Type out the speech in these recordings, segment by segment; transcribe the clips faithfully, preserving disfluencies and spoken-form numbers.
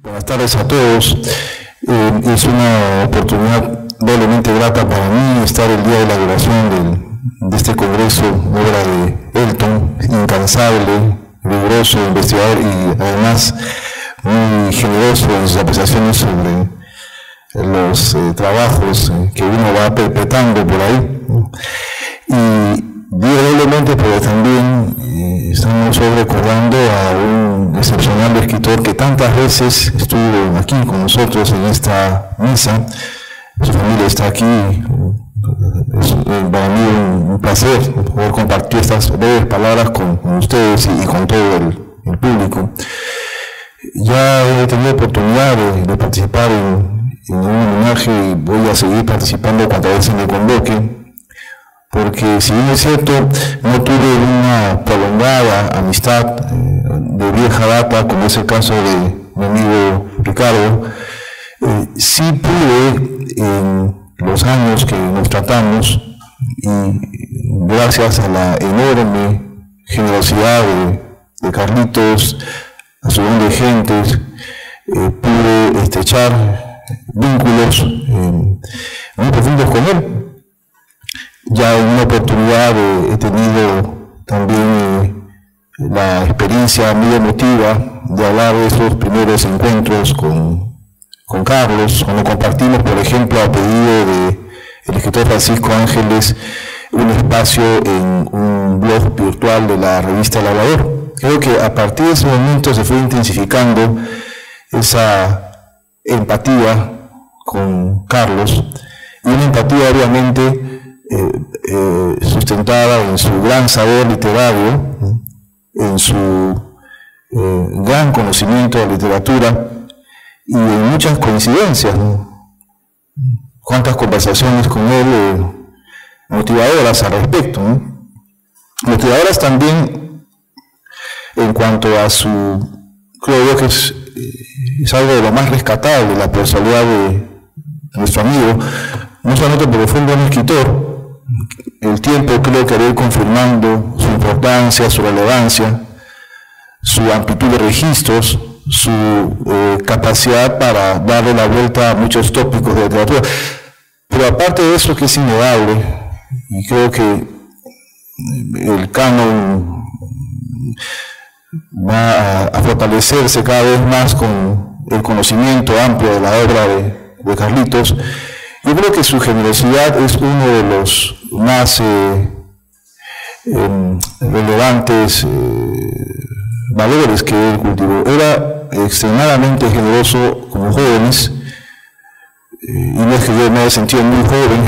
Buenas tardes a todos. Eh, es una oportunidad doblemente grata para mí estar el día de la inauguración del, de este congreso, obra de Elton, incansable, riguroso, investigador y además muy generoso en sus apreciaciones sobre los eh, trabajos eh, que uno va perpetrando por ahí. Y digo doblemente porque también eh, estamos hoy recordando a un excepcional escritor que tantas veces estuvo aquí con nosotros en esta misa. Su familia está aquí. Es para mí un, un placer poder compartir estas breves palabras con, con ustedes y, y con todo el, el público. Ya he tenido oportunidad de, de participar en, en un homenaje y voy a seguir participando cuantas veces me convoque, porque si bien es cierto, no tuve una prolongada amistad eh, de vieja data, como es el caso de mi amigo Ricardo, eh, sí pude en los años que nos tratamos, y gracias a la enorme generosidad de, de Carlitos, a su buen de gentes, eh, pude estrechar vínculos eh, muy profundos con él. Ya en una oportunidad eh, he tenido también eh, la experiencia muy emotiva de hablar de esos primeros encuentros con, con Carlos, cuando compartimos, por ejemplo, a pedido de el escritor Francisco Ángeles, un espacio en un blog virtual de la revista El Hablador. Creo que a partir de ese momento se fue intensificando esa empatía con Carlos, y una empatía obviamente Eh, eh, sustentada en su gran saber literario, en su eh, gran conocimiento de la literatura y en muchas coincidencias, ¿no? Cuántas conversaciones con él eh, motivadoras al respecto, ¿no? Motivadoras también en cuanto a su, creo yo que es, es algo de lo más rescatable, la personalidad de nuestro amigo, no solamente porque fue un buen escritor. El tiempo creo que va a ir confirmando su importancia, su relevancia, su amplitud de registros, su eh, capacidad para darle la vuelta a muchos tópicos de literatura. Pero aparte de eso, que es innegable, y creo que el canon va a, a fortalecerse cada vez más con el conocimiento amplio de la obra de, de Carlitos. Yo creo que su generosidad es uno de los más eh, eh, relevantes eh, valores que él cultivó. Era extremadamente generoso como jóvenes, eh, y no es que yo me haya sentido muy joven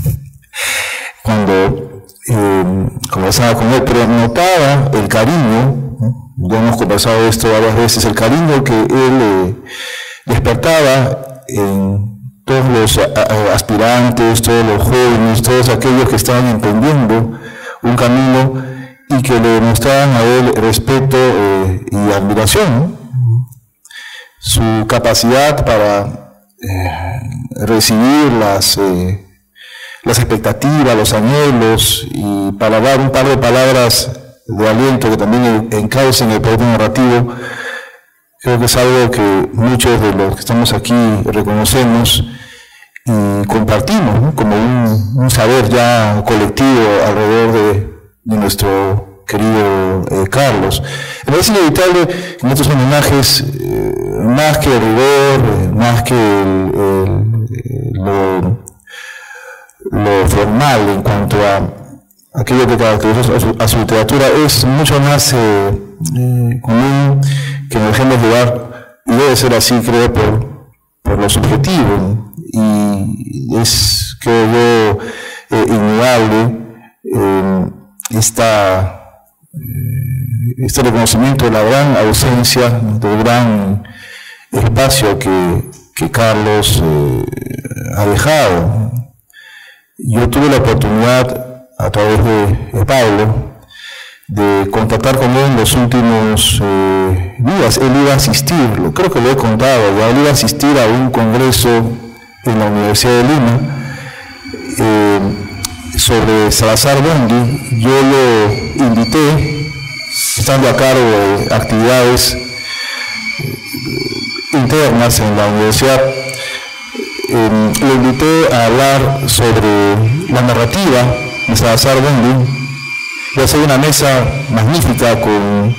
cuando eh, conversaba con él, pero notaba el cariño, ¿no? Ya hemos conversado de esto varias veces, el cariño que él eh, despertaba en todos los aspirantes, todos los jóvenes, todos aquellos que estaban emprendiendo un camino y que le demostraban a él respeto eh, y admiración, ¿no? Su capacidad para eh, recibir las, eh, las expectativas, los anhelos, y para dar un par de palabras de aliento que también encaucen el proyecto narrativo. Creo que es algo que muchos de los que estamos aquí reconocemos y compartimos, ¿no? Como un, un saber ya colectivo alrededor de, de nuestro querido eh, Carlos. Es inevitable en estos homenajes, eh, más que el rigor, eh, más que el, el, lo, lo formal en cuanto a aquello que caracteriza a su, a su literatura, es mucho más eh, eh, común que nos dejemos llevar, y debe ser así, creo, por, por lo subjetivo, y es, creo yo, eh, innegable eh, esta, eh, este reconocimiento de la gran ausencia, del gran espacio que, que Carlos eh, ha dejado. Yo tuve la oportunidad, a través de, de Pablo, de contactar con él en los últimos eh, días. Él iba a asistir, creo que lo he contado, ya él iba a asistir a un congreso en la Universidad de Lima eh, sobre Salazar Bondi. Yo lo invité, estando a cargo de actividades eh, internas en la universidad, eh, lo invité a hablar sobre la narrativa de Salazar Bondi. Voy a hacer una mesa magnífica con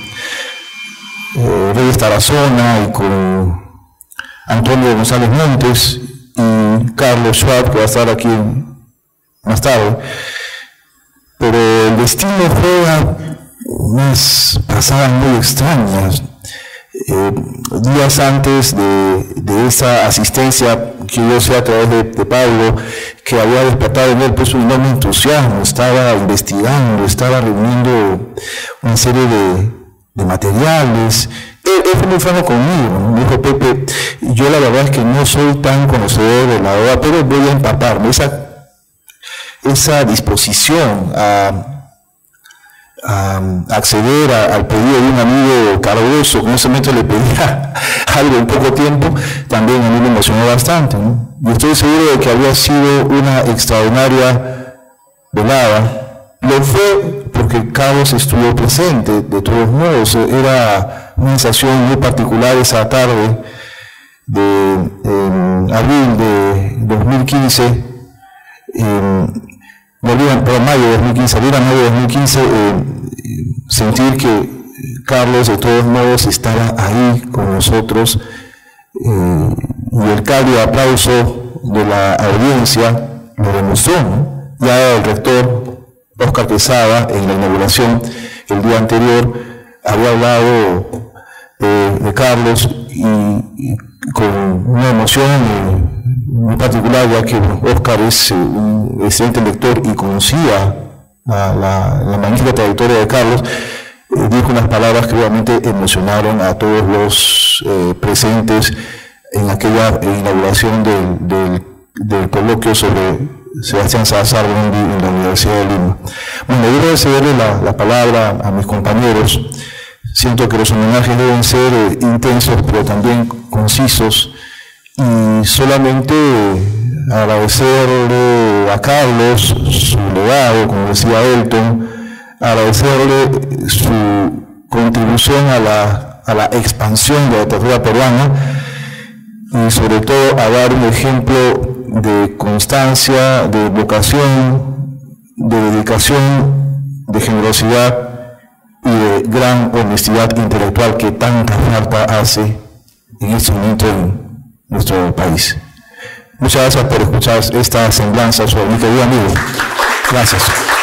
eh, Reyes Tarazona y con Antonio González Montes y Carlos Schwab, que va a estar aquí más tarde. Pero el destino juega unas pasadas muy extrañas. Eh, días antes de, de esa asistencia, que yo sé a través de, de Pablo, que había despertado en él pues un enorme entusiasmo, estaba investigando, estaba reuniendo una serie de, de materiales. Él, él fue muy franco conmigo, ¿no? Me dijo: Pepe, yo la verdad es que no soy tan conocedor de la O E A, pero voy a empaparme. Esa, esa disposición a a acceder a, al pedido de un amigo Cardoso, que en ese momento le pedía algo en poco tiempo, también a mí me emocionó bastante, ¿no? Y estoy seguro de que había sido una extraordinaria velada. Lo fue porque Carlos estuvo presente, de todos modos. Era una sensación muy particular esa tarde de en abril de dos mil quince, en, Volvían, por mayo de dos mil quince, abril a mayo de dos mil quince, eh, sentir que Carlos de todos modos estaba ahí con nosotros, eh, y el cálido aplauso de la audiencia lo demostró, ¿no? Ya el rector Óscar Quesada, en la inauguración el día anterior, había hablado eh, de Carlos y, y con una emoción eh, muy particular, ya que Óscar es eh, un excelente lector y conocía la, la, la magnífica trayectoria de Carlos. Eh, dijo unas palabras que realmente emocionaron a todos los eh, presentes en aquella inauguración del, del, del coloquio sobre Sebastián Salazar Bondi en la Universidad de Lima. Bueno, yo voy a cederle la, la palabra a mis compañeros. Siento que los homenajes deben ser eh, intensos, pero también concisos. Y solamente agradecerle a Carlos su legado, como decía Elton, agradecerle su contribución a la, a la expansión de la literatura peruana y sobre todo a dar un ejemplo de constancia, de vocación, de dedicación, de generosidad y de gran honestidad intelectual que tanta falta hace en este momento en nuestro país. Muchas gracias por escuchar esta semblanza sobre mi querido amigo. Gracias.